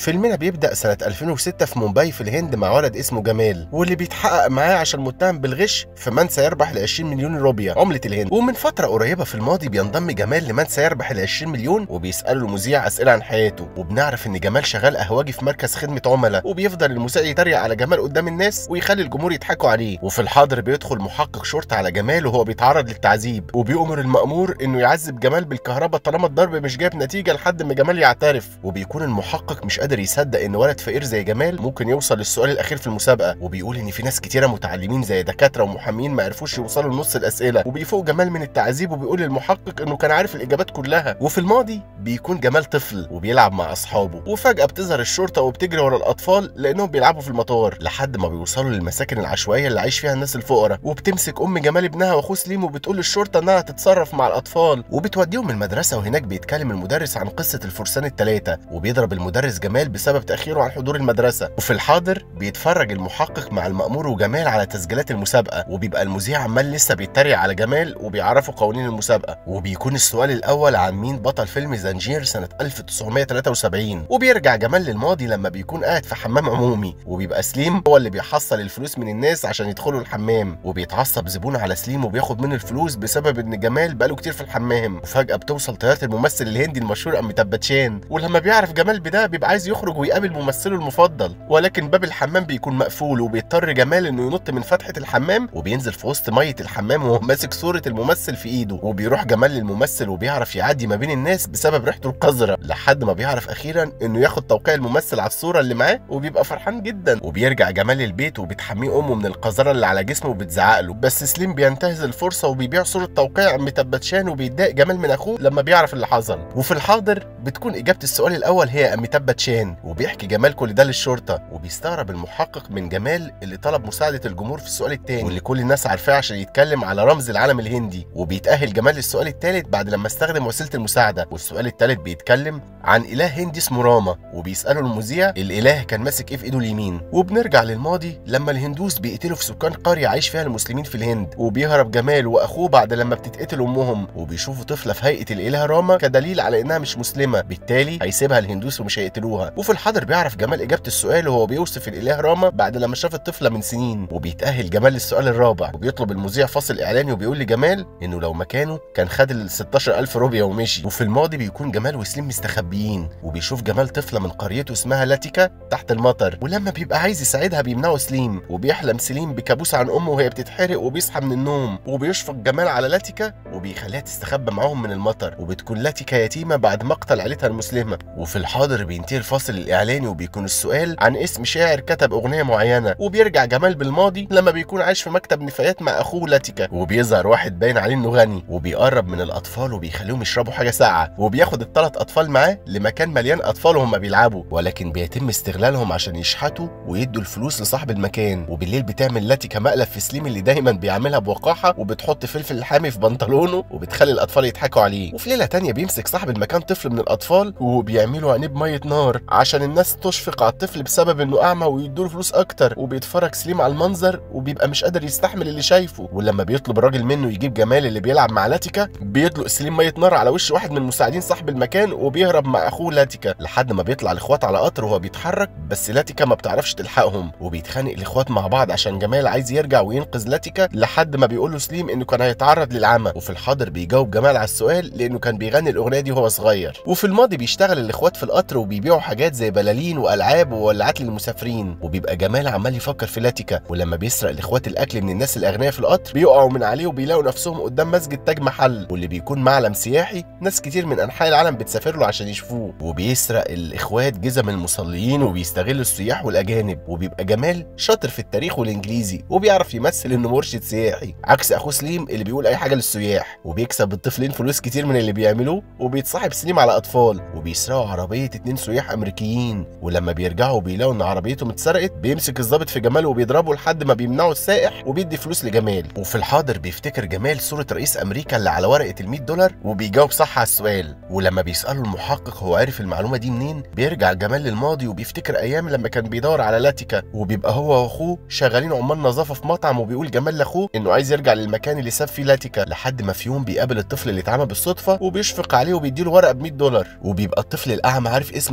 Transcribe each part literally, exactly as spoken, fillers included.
فيلمنا بيبدأ سنة ألفين وستة في مومباي في الهند مع ولد اسمه جمال، واللي بيتحقق معاه عشان متهم بالغش في من سيربح ال عشرين مليون روبيا عملة الهند. ومن فترة قريبة في الماضي بينضم جمال لمن سيربح ال عشرين مليون، وبيسأله المذيع أسئلة عن حياته، وبنعرف إن جمال شغال قهوجي في مركز خدمة عملاء، وبيفضل المذيع يتريق على جمال قدام الناس ويخلي الجمهور يضحكوا عليه. وفي الحاضر بيدخل محقق شرطة على جمال وهو بيتعرض للتعذيب، وبيأمر المأمور إنه يعذب جمال بالكهرباء طالما الضرب مش جايب نتيجة لحد ما جمال يعترف. وبيكون المحقق مش قادر يصدق إن ولد فقير زي جمال ممكن يوصل للسؤال الأخير في المسابقة، وبيقول إن في ناس كتيرة متعلمين زي دكاترة ومحامين ما عرفوش يوصلوا لنص الأسئلة. وبيفوق جمال من التعذيب وبيقول للمحقق إنه كان عارف الإجابات كلها. وفي الماضي بيكون جمال طفل وبيلعب مع أصحابه، وفجأة بتظهر الشرطة وبتجري ورا الأطفال لأنهم بيلعبوا في المطار، لحد ما بيوصلوا للمساكن العشوائية اللي عايش فيها الناس الفقراء، وبتمسك أم جمال ابنها وأخوه سليم وبتقول للشرطة إنها تتصرف مع الأطفال، وبتوديهم المدرسة. وهناك بيتكلم المدرس عن قصة الفرسان الثلاثة، وبيضرب المدرس جمال بسبب تأخيره عن حضور المدرسة. وفي الحاضر بيتفرج المحقق مع المأمور وجمال على تسجيلات المسابقة، وبيبقى المذيع عمال لسه بيتريق على جمال وبيعرفوا قوانين المسابقة. وبيكون السؤال الأول عن مين بطل فيلم زنجير سنة ألف وتسعمائة وثلاثة وسبعين. وبيرجع جمال للماضي لما بيكون قاعد في حمام عمومي، وبيبقى سليم هو اللي بيحصل الفلوس من الناس عشان يدخلوا الحمام، وبيتعصب زبون على سليم وبياخد منه الفلوس بسبب ان جمال بقاله كتير في الحمام. وفجأة بتوصل طيارة الممثل الهندي المشهور أميتاب باتشان، ولما بيعرف جمال بده بيبقى عايز يخرج ويقابل ممثله المفضل، ولكن باب الحمام بيكون مقفول، وبيضطر جمال انه ينط من فتحة الحمام وبينزل في وسط مية الحمام وهو ماسك صورة الممثل في ايده. وبيروح جمال للممثل وبيعرف يعدي ما بين الناس بسبب ريحته القذرة، لحد ما بيعرف اخيرا انه ياخد توقيع الممثل على الصورة اللي معاه، وبيبقى فرحان جدا. وبيرجع جمال البيت وبتحميه امه من القذرة اللي على جسمه وبتزعق له، بس سليم بينتهز الفرصة وبيبيع صورة توقيع أميتاب باتشان، وبيتضايق جمال من اخوه لما بيعرف اللي حصل. وفي الحاضر بتكون اجابة السؤال الاول هي أميتاب باتشان، وبيحكي جمال كل ده للشرطة، وبيستغرب المحقق من جمال اللي طلب مساعدة الجمهور في السؤال الثاني واللي كل الناس عارفاه عشان يتكلم على رمز العالم الهندي. وبيتأهل جمال للسؤال الثالث بعد لما استخدم وسيلة المساعدة، والسؤال الثالث بيتكلم عن إله هندي اسمه راما، وبيسأله المذيع الإله كان ماسك إيه في إيده اليمين. وبنرجع للماضي لما الهندوس بيقتلوا في سكان قرية عايش فيها المسلمين في الهند، وبيهرب جمال وأخوه بعد لما بتتقتل أمهم، وبيشوفوا طفلة في هيئة الإله راما كدليل على إنها مش مسلمة، بالتالي هيسيبها الهندوس ومش هيقتلوها. وفي الحاضر بيعرف جمال إجابة السؤال وهو بيوصف الإله راما بعد لما شاف الطفلة من سنين. وبيتأهل جمال للسؤال الرابع، وبيطلب المذيع فاصل إعلاني وبيقول لجمال إنه لو مكانه كان خد ال ستاشر ألف روبيا ومشي. وفي الماضي بيكون جمال وسليم مستخبيين، وبيشوف جمال طفلة من قريته اسمها لاتيكا تحت المطر، ولما بيبقى عايز يساعدها بيمنعه سليم، وبيحلم سليم بكابوس عن أمه وهي بتتحرق وبيصحى من النوم، وبيشفق جمال على لاتيكا وبيخليها تستخبى معاهم من المطر، وبتكون لاتيكا يتيمة بعد مقتل عيلتها المسلمة. وفي الحاضر بينتهي الفاصل الإعلاني وبيكون السؤال عن اسم شاعر كتب أغنية معينة، وبيرجع جمال بالماضي لما بيكون عايش في مكتب نفايات مع أخوه لاتيكا، وبيظهر واحد باين عليه إنه غني، وبيقرب من الأطفال وبيخليهم يشربوا حاجة ساقعة، وبياخد الثلاث أطفال معاه لمكان مليان أطفال وهم بيلعبوا، ولكن بيتم استغلالهم عشان يشحتوا ويدوا الفلوس لصاحب المكان. وبالليل بتعمل لاتيكا مقلب في سليم اللي دايما بيعملها بوقاحة، وبتحط فلفل حامي في بنطلونه وبتخلي الأطفال يضحكوا عليه. وفي ليلة تانية بيمسك صاحب المكان طفل من الأطفال وبيعملوا عينيه بمية نار عشان الناس تشفق على الطفل بسبب إنه أعمى ويدوله فلوس أكتر. وبيتفرج سليم على المنظر وبيبقى مش قادر يستحمل اللي شايفه، ولما بيطلب الراجل منه يجيب جمال اللي بيلعب مع لاتيكا بيطلق سليم مية نار على وش واحد من مساعدين صاحب المكان، وبيهرب مع أخوه لاتيكا لحد ما بيطلع الإخوات على قطر وهو بيتحرك، بس لاتيكا ما بتعرفش تلحقهم، وبيتخانق الإخوات مع بعض عشان جمال عايز يرجع وينقذ لاتيكا لحد ما بيقول له سليم إنه كان هيتعرض للعمى. وفي الحاضر بيجاوب جمال على السؤال لأنه كان بيغني الأغنية دي وهو صغير. وفي الماضي بيشتغل الإخوات في القطر وبيبيعوا حاجات زي بلالين وألعاب وولعات للمسافرين، وبيبقى جمال عمال يفكر في لاتيكا، ولما بيسرق الإخوات الأكل من الناس الأغنياء في القطر بيقعوا من عليه وبيلاقوا نفسهم قدام مسجد تاج محل، واللي بيكون معلم سياحي ناس كتير من أنحاء العالم بتسافر له عشان يشوفوه. وبيسرق الإخوات جزم المصليين وبيستغل السياح والأجانب، وبيبقى جمال شاطر في التاريخ والإنجليزي وبيعرف يمثل إنه مرشد سياحي عكس أخوه سليم اللي بيقول أي حاجة للسياح، وبيكسب الطفلين فلوس كتير من اللي بيعملوه، وبيتصاحب سليم على أطفال، وبيسرقوا عربية اتنين سياح أمريكيين، ولما بيرجعوا بيلاقوا إن عربيتهم اتسرقت بيمسك الضابط في جمال وبيضربه لحد ما بيمنعوا السائح وبيدي فلوس لجمال. وفي الحاضر بيفتكر جمال صورة رئيس أمريكا اللي على ورقة ال مية دولار وبيجاوب صح على السؤال، ولما بيسأله المحقق هو عارف المعلومة دي منين بيرجع جمال للماضي وبيفتكر أيام لما كان بيدور على لاتيكا، وبيبقى هو وأخوه شغالين عمال نظافة في مطعم، وبيقول جمال لأخوه إنه عايز يرجع للمكان اللي ساب فيه لاتيكا، لحد ما في يوم بيقابل الطفل اللي اتعمى بالصدفة وبيشفق عليه وبيديله ورقة ب مية دولار، وبيبقى الطفل الأعمى عارف اسم رئيس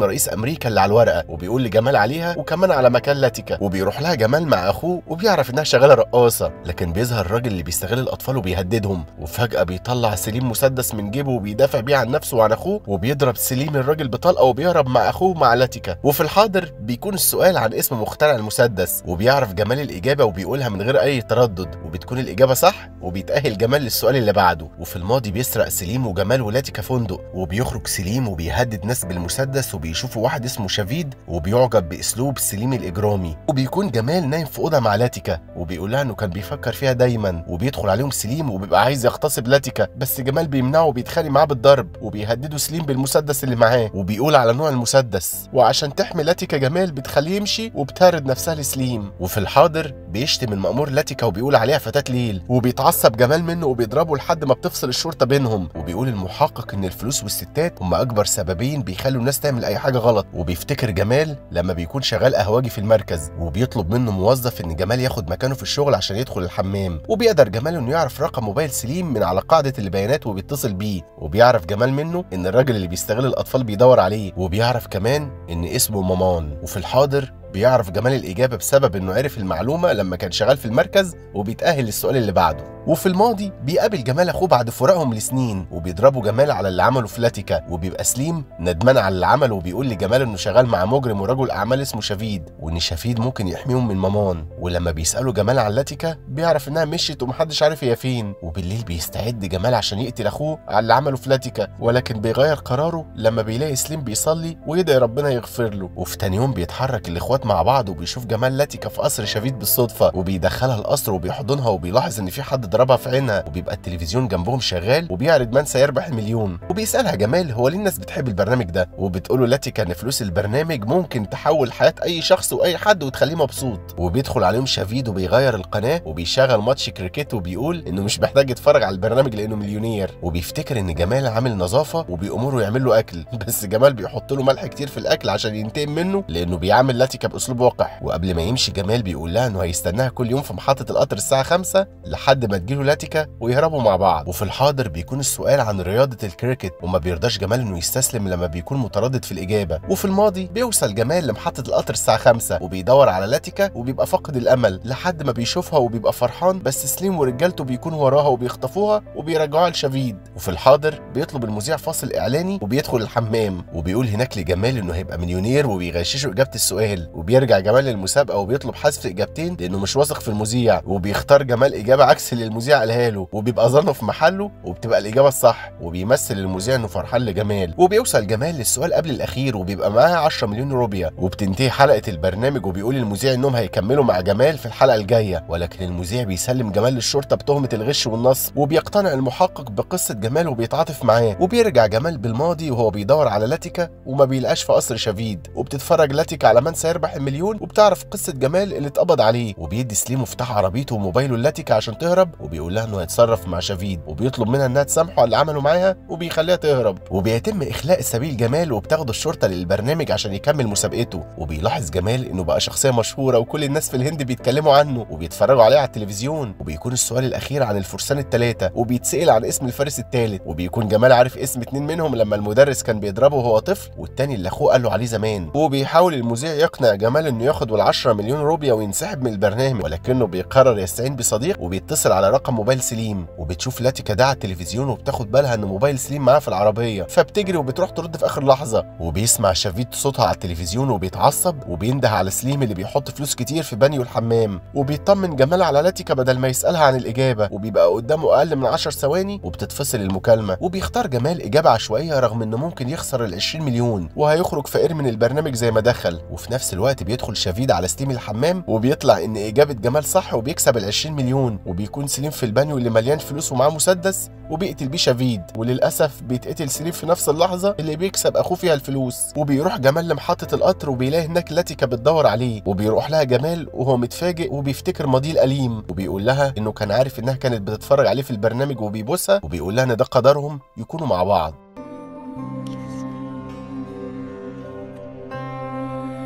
امريكا اللي على الورقه، وبيقول لجمال عليها وكمان على مكان لاتيكا، وبيروح لها جمال مع اخوه وبيعرف انها شغاله رقاصه، لكن بيظهر الراجل اللي بيستغل الاطفال وبيهددهم، وفجاه بيطلع سليم مسدس من جيبه وبيدافع بيه عن نفسه وعن اخوه، وبيضرب سليم الراجل بطلقه وبيهرب مع اخوه مع لاتيكا. وفي الحاضر بيكون السؤال عن اسم مخترع المسدس، وبيعرف جمال الاجابه وبيقولها من غير اي تردد، وبتكون الاجابه صح، وبيتاهل جمال للسؤال اللي بعده. وفي الماضي بيسرق سليم وجمال ولاتيكا فندق، وبيخرج سليم وبيهدد ناس بالمسدس، وبيشوفوا واحد اسمه شافيد وبيعجب باسلوب سليم الاجرامي، وبيكون جمال نايم في اوضه مع لاتيكا وبيقول لها انه كان بيفكر فيها دايما، وبيدخل عليهم سليم وبيبقى عايز يغتصب لاتيكا، بس جمال بيمنعه وبيتخانق معاه بالضرب، وبيهدده سليم بالمسدس اللي معاه، وبيقول على نوع المسدس، وعشان تحمي لاتيكا جمال بتخليه يمشي وبتعرض نفسها لسليم. وفي الحاضر بيشتم المأمور لاتيكا وبيقول عليها فتاة ليل، وبيتعصب جمال منه وبيضربه لحد ما بتفصل الشرطه بينهم، وبيقول المحقق ان الفلوس والستات هم اكبر سببين بيخلوا الناس تعمل اي حاجه غلط. وبيفتكر جمال لما بيكون شغال قهوجي في المركز، وبيطلب منه موظف ان جمال ياخد مكانه في الشغل عشان يدخل الحمام، وبيقدر جمال انه يعرف رقم موبايل سليم من على قاعده البيانات وبيتصل بيه، وبيعرف جمال منه ان الراجل اللي بيستغل الاطفال بيدور عليه، وبيعرف كمان ان اسمه مامان. وفي الحاضر بيعرف جمال الإجابة بسبب إنه عرف المعلومة لما كان شغال في المركز، وبيتأهل للسؤال اللي بعده. وفي الماضي بيقابل جمال أخوه بعد فراقهم لسنين، وبيضربوا جمال على اللي عمله في لاتيكا، وبيبقى سليم ندمان على اللي عمله، وبيقول لجمال إنه شغال مع مجرم ورجل أعمال اسمه شافيد، وإن شافيد ممكن يحميهم من مامان. ولما بيسألوا جمال عن لاتيكا بيعرف إنها مشيت ومحدش عارف هي فين. وبالليل بيستعد جمال عشان يقتل أخوه على اللي عمله في لاتيكا، ولكن بيغير قراره لما بيلاقي سليم بيصلي ويدعي ربنا يغفر له. وفي تاني يوم بيتحرك الإخوات مع بعض، وبيشوف جمال لاتيكا في قصر شافيد بالصدفه، وبيدخلها القصر وبيحضنها، وبيلاحظ ان في حد ضربها في عينها، وبيبقى التلفزيون جنبهم شغال وبيعرض من سيربح المليون. وبيسالها جمال هو ليه الناس بتحب البرنامج ده، وبتقوله لاتيكا ان فلوس البرنامج ممكن تحول حياه اي شخص واي حد وتخليه مبسوط. وبيدخل عليهم شافيد وبيغير القناه وبيشغل ماتش كريكيت، وبيقول انه مش محتاج يتفرج على البرنامج لانه مليونير. وبيفتكر ان جمال عامل نظافه وبيأمره يعمل له اكل، بس جمال بيحط له ملح كتير في الاكل عشان ينتقم منه لانه بيعامل لاتيكا باسلوب وقح. وقبل ما يمشي جمال بيقول لها انه هيستناها كل يوم في محطه القطر الساعه خمسة لحد ما تجيله لاتيكا ويهربوا مع بعض. وفي الحاضر بيكون السؤال عن رياضه الكريكت، وما بيرضاش جمال انه يستسلم لما بيكون متردد في الاجابه. وفي الماضي بيوصل جمال لمحطه القطر الساعه خمسة وبيدور على لاتيكا وبيبقى فاقد الامل لحد ما بيشوفها وبيبقى فرحان، بس سليم ورجالته بيكونوا وراها وبيخطفوها وبيرجعوها لشافيد. وفي الحاضر بيطلب المذيع فاصل اعلاني وبيدخل الحمام، وبيقول هناك لجمال انه هيبقى مليونير وبيغششه اجابه السؤال. وبيرجع جمال للمسابقه وبيطلب حذف اجابتين لانه مش واثق في المذيع، وبيختار جمال اجابه عكس اللي المذيع قالها له، وبيبقى ظنه في محله وبتبقى الاجابه الصح، وبيمثل المذيع انه فرحان لجمال. وبيوصل جمال للسؤال قبل الاخير وبيبقى معاه عشرة مليون روبيا، وبتنتهي حلقه البرنامج وبيقول المذيع انهم هيكملوا مع جمال في الحلقه الجايه، ولكن المذيع بيسلم جمال للشرطه بتهمه الغش والنصب، وبيقتنع المحقق بقصه جمال وبيتعاطف معاه. وبيرجع جمال بالماضي وهو بيدور على لاتيكا وما بيلقاش في قصر شافيد، وبتتفرج لاتيكا على من سيربح المليون وبتعرف قصه جمال اللي اتقبض عليه. وبيدي سليم مفتاح عربيته وموبايله لاتيكا عشان تهرب، وبيقول لها انه هيتصرف مع شافيد، وبيطلب منها انها تسامحه على اللي عمله معاها وبيخليها تهرب. وبيتم اخلاء سبيل جمال وبتاخده الشرطه للبرنامج عشان يكمل مسابقته. وبيلاحظ جمال انه بقى شخصيه مشهوره وكل الناس في الهند بيتكلموا عنه وبيتفرجوا عليه على التلفزيون. وبيكون السؤال الاخير عن الفرسان الثلاثه، وبيتسال عن اسم الفارس الثالث، وبيكون جمال عارف اسم اتنين منهم لما المدرس كان بيضربه وهو طفل، والتاني اللي اخوه قال له عليه زمان. وبيحاول المذيع يقنع جمال انه ياخد العشرة مليون روبيا وينسحب من البرنامج، ولكنه بيقرر يستعين بصديق وبيتصل على رقم موبايل سليم. وبتشوف لاتيكا ده على التلفزيون وبتاخد بالها ان موبايل سليم معاها في العربيه، فبتجري وبتروح ترد في اخر لحظه. وبيسمع شافيد صوتها على التلفزيون وبيتعصب وبينده على سليم اللي بيحط فلوس كتير في بانيو الحمام. وبيطمن جمال على لاتيكا بدل ما يسالها عن الاجابه، وبيبقى قدامه اقل من عشر ثواني وبتتفصل المكالمه. وبيختار جمال اجابه عشوائيه رغم انه ممكن يخسر ال عشرين مليون وهيخرج فقير من البرنامج زي ما دخل. وفي نفس الوقت بيدخل شافيد على ستيم الحمام وبيطلع ان اجابه جمال صح وبيكسب ال عشرين مليون. وبيكون سليم في البانيو اللي مليان فلوس ومعاه مسدس وبيقتل بيه شافيد، وللاسف بيتقتل سليم في نفس اللحظه اللي بيكسب اخوه فيها الفلوس. وبيروح جمال لمحطه القطر وبيلاقي هناك لاتيكا بتدور عليه، وبيروح لها جمال وهو متفاجئ وبيفتكر ماضيه الاليم، وبيقول لها انه كان عارف انها كانت بتتفرج عليه في البرنامج وبيبوسها، وبيقول لها ان ده قدرهم يكونوا مع بعض.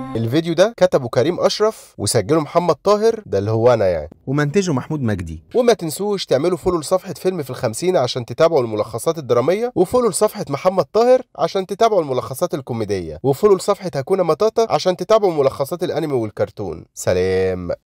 الفيديو ده كتبه كريم اشرف وسجله محمد طاهر، ده اللي هو انا يعني، ومنتجه محمود مجدي. وما تنسوش تعملوا فولو لصفحه فيلم في الخمسين عشان تتابعوا الملخصات الدراميه، وفولو لصفحه محمد طاهر عشان تتابعوا الملخصات الكوميديه، وفولو لصفحه هاكونا ماتاتا عشان تتابعوا ملخصات الانمي والكرتون. سلام.